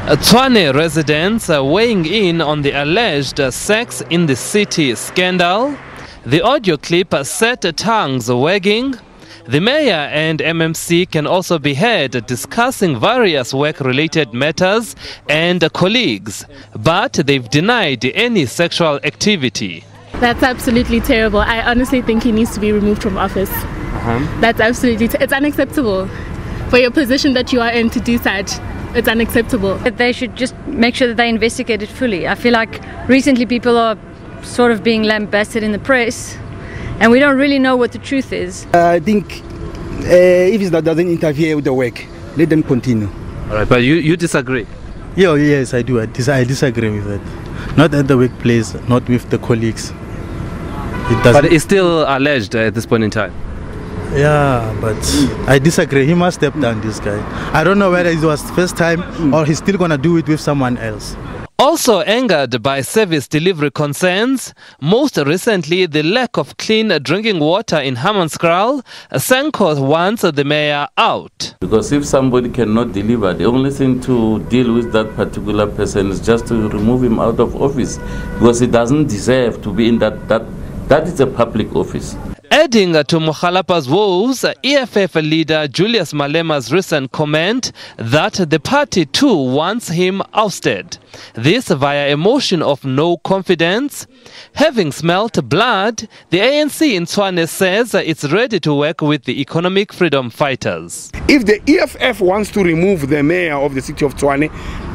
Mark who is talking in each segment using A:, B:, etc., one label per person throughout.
A: Tshwane residents are weighing in on the alleged Sex in the City scandal. The audio clip set tongues wagging. The mayor and MMC can also be heard discussing various work-related matters and colleagues, but they've denied any sexual activity.
B: That's absolutely terrible. I honestly think he needs to be removed from office. That's absolutely, it's unacceptable. For your position that you are in to do such, it's unacceptable.
C: They should just make sure that they investigate it fully. I feel like recently people are sort of being lambasted in the press and we don't really know what the truth is.
D: I think if it doesn't interfere with the work, let them continue.
A: All right, but you disagree?
E: Yeah, yes, I do. I disagree with that. Not at the workplace, not with the colleagues.
A: But it's still alleged at this point in time.
E: Yeah, but I disagree. He must step down, this guy. I don't know whether it was first time or he's still going to do it with someone else.
A: Also angered by service delivery concerns, most recently the lack of clean drinking water in Hammanskraal, Senko wants the mayor out.
F: Because if somebody cannot deliver, the only thing to deal with that particular person is just to remove him out of office, because he doesn't deserve to be in that is a public office.
A: Adding to Mokhalapa's woes, EFF leader Julius Malema's recent comment that the party too wants him ousted. This via a motion of no confidence. Having smelt blood, the ANC in Tshwane says it's ready to work with the economic freedom fighters.
G: If the EFF wants to remove the mayor of the city of Tshwane,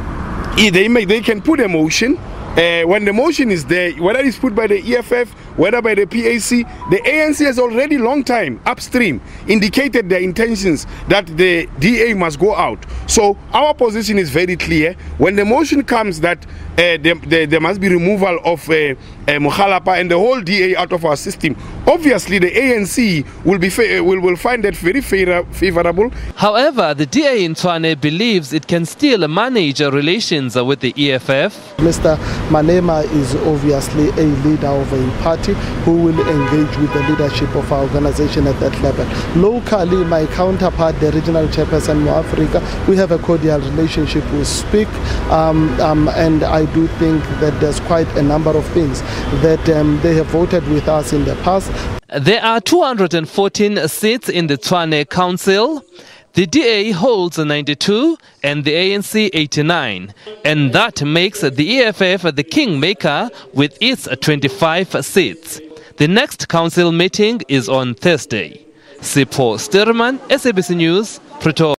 G: they can put a motion. When the motion is there, whether it's put by the EFF, whether by the PAC, the ANC has already long time upstream indicated their intentions that the DA must go out. So our position is very clear. When the motion comes that there must be removal of Mokhalapa and the whole DA out of our system, obviously the ANC will find that very favorable.
A: However, the DA in Tshwane believes it can still manage relations with the EFF.
H: Mr. Malema is obviously a leader of a party who will engage with the leadership of our organization at that level. Locally, my counterpart, the regional chairperson of Africa, we have a cordial relationship. We speak, and I do think that there's quite a number of things that they have voted with us in the past.
A: There are 214 seats in the Tshwane Council. The DA holds 92 and the ANC 89, and that makes the EFF the kingmaker with its 25 seats. The next council meeting is on Thursday. Sipho Sturman, SABC News, Pretoria.